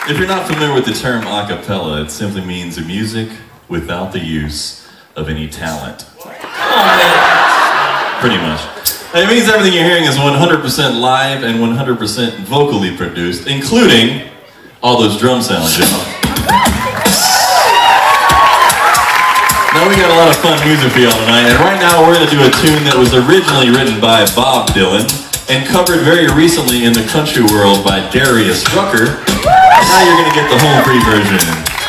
If you're not familiar with the term a cappella, it simply means music without the use of any talent. Pretty much. It means everything you're hearing is 100% live and 100% vocally produced, including all those drum sounds. Now we got a lot of fun music for y'all tonight, and right now we're going to do a tune that was originally written by Bob Dylan and covered very recently in the country world by Darius Rucker. Now you're going to get the whole free version.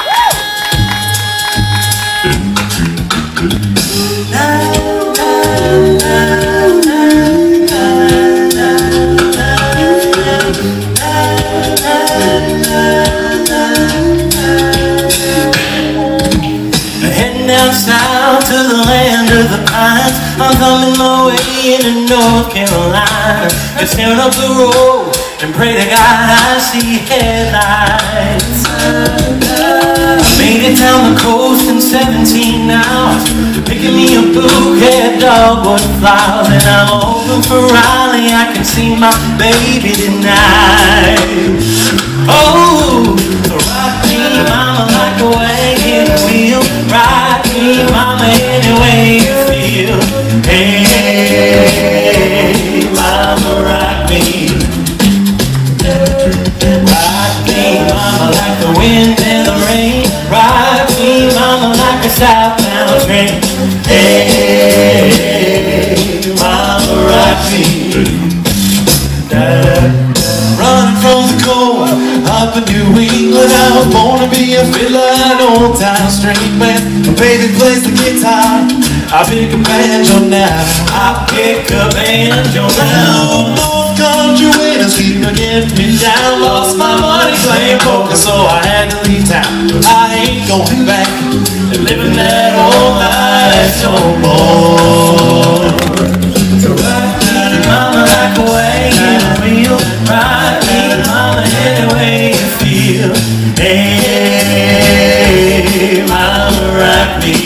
Down south to the land of the pines, I'm coming my way into North Carolina. And staring up the road and pray to God I see headlights. I made it down the coast in 17 hours, picking me a bouquet of dogwood flowers. And I'm hoping for Raleigh, I can see my baby tonight. Oh, rock me, mama, like a wagon wheel. Rock me, mama, any way you feel. Hey, mama, rock me. Rock me, mama, like the wind and the rain. Rock me, mama, like a southbound train. Hey, mama, rock me. Running from the cold, up in New England, I was born to be a fiddler, an old time string man. My baby plays the guitar, I pick a banjo now. I pick a banjo now. North country winners keep getting me down. Lost my money playing poker, so I had to leave town. I ain't going back and living that old life no more. So rock me, mama, like a wagon wheel. Rock me, mama, any way you feel. Hey, mama, rock me.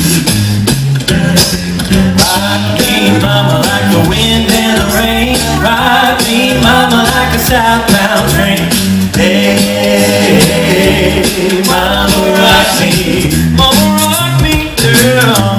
Rock me, mama, like the wind and the rain. Rock me, mama, like a southbound train. Hey, mama, rock me. Mama, rock me, girl.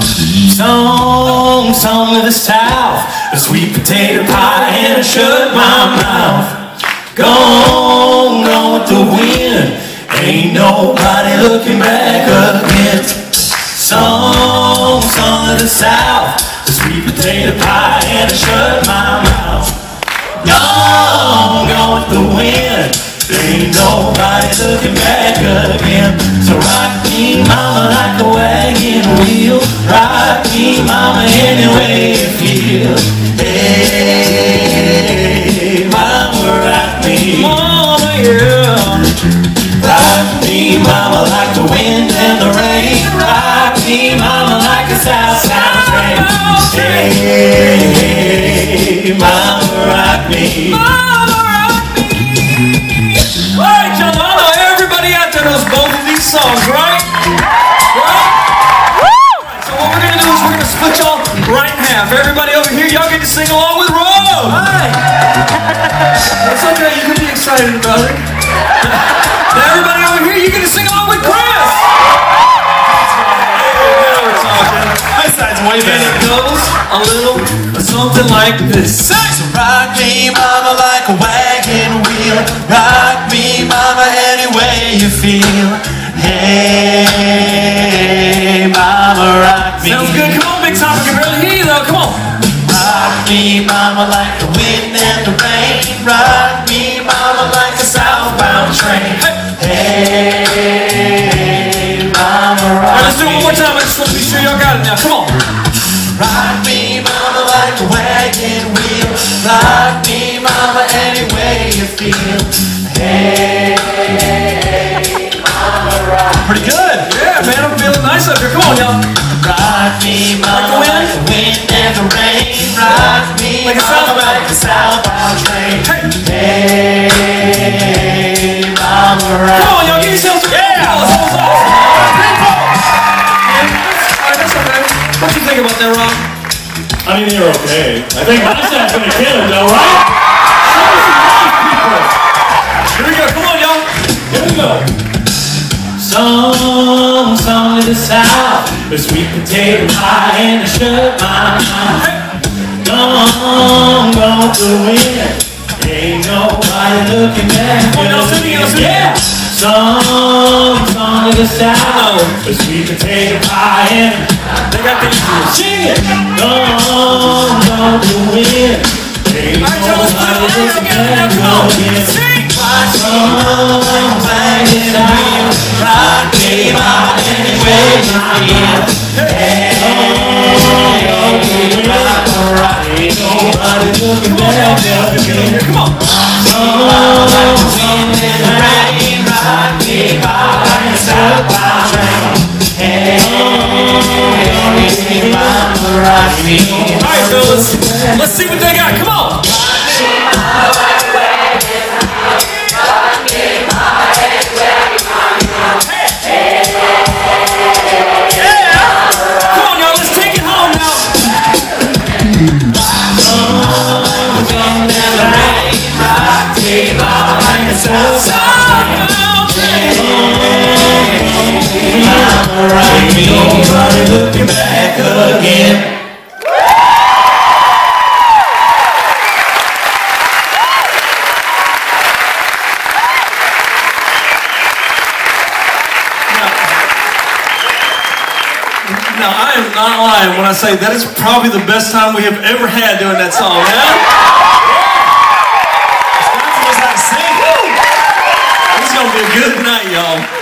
Song of the South, a sweet potato pie, and I shut my mouth. Gone with the wind, ain't nobody looking back again. Song of the South, the sweet potato pie, and I shut my mouth. Gone with the wind, ain't nobody looking back again. So rock me, mama, like a wagon wheel. Rock me, mama, any way you feel. Hey, mama, rock me. Mama, yeah. Rock me, mama, like the wind and the rain. Rock me, mama, like a southbound train. Hey, mama, rock me. Mama, rock me. All right, y'all, I know everybody out there knows both of these songs, right? So what we're going to do is we're going to split y'all right in half. Everybody over here, y'all get to sing along with Rupp. Hi. That's okay, you can be excited about it. Now everybody over here, you get to sing along with Chris. Now we're talking. My side's way better. And it goes a little something like this. So rock me, mama, like a wagon wheel. Rock me, mama, any way you feel. Hey, mama, rock me. Sounds good. Come on, Big Top. I can barely hear you though. Come on. Rock me, mama, like the wind and the rain. Rock me, mama, like a southbound train. Hey, mama, rock me. All right, let's do it one more time. I just want to be sure y'all got it now. Come on. Rock me, mama, like a wagon wheel. Rock me, mama, any way you feel. Hey, mama, rock me. Pretty good. Yeah, man, I'm feeling nice up here. Come on, y'all. Rock me, mama, like the wind and the rain. Rock me, like a southbound train. Hey, mama, rock me. Come on, y'all, give yourselves a yeah. What you think about that, Rob? I mean, you're okay. I think my side's gonna kill it, though, right? Here we go. Come on, y'all. Here we go. a sweet potato pie and I shut my mouth. Gone to win. Ain't nobody looking back. Yeah, songs on the south, a sweet potato pie and they got the sing it. Gone to win. Ain't nobody looking back. Songs hanging out, rock came out anyway you feel. Hey, ain't nobody looking back. Come on. Songs in the rain, rock came out and stuck by rain. Hey, mama, rock me. All right, fellas, let's see what they got. Come on. Nobody looking back again. Now, I am not lying when I say that is probably the best time we have ever had doing that song, man. It's going to be a good night, y'all.